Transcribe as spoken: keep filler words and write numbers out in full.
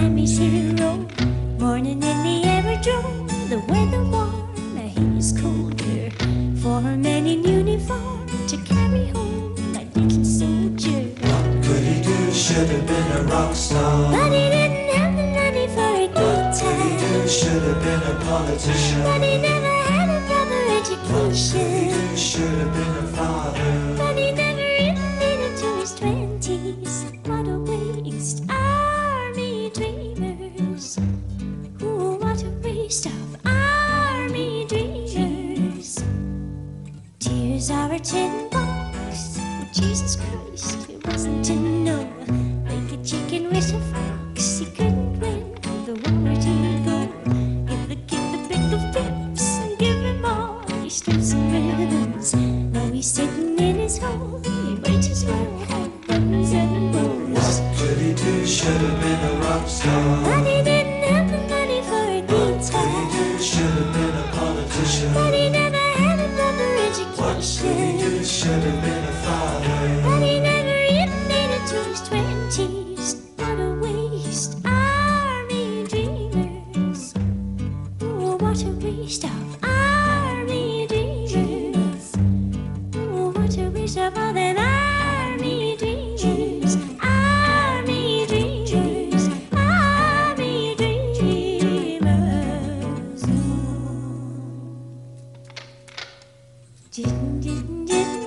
Mammy's hero. Morning in the aerodrome, the weather warm, the heat is colder. For a man in uniform to carry home my little soldier. What could he do? Should have been a rock star. But he didn't have the money for a good What could he do? time. Should have been a politician. But he never had a proper What could he education. do? Should have been a father. But he never even made it to his twenties. What a waste, army dreamers. Ooh, what a waste of army dreamers. Tears are a tin box. Jesus Christ, it wasn't to know. Like a chicken with a fox, he couldn't win the war to go. Give the kid the pickle pips and give him all his strips and ribbons. Now he's sitting in his hole, he might as well have buttons and bows. What could he do? Should have been a rock star. But he didn't have the money for a good What could he time. do? Should have been a politician. But he never had a proper What could he education. do? Should have been a father. But he never even made it to his twenties. What a waste, army dreamers. Oh, what a waste of army dreamers. Oh, what a waste of all them army dreamers. Army dreamers. Army dreamers. Didn't, didn't, didn't.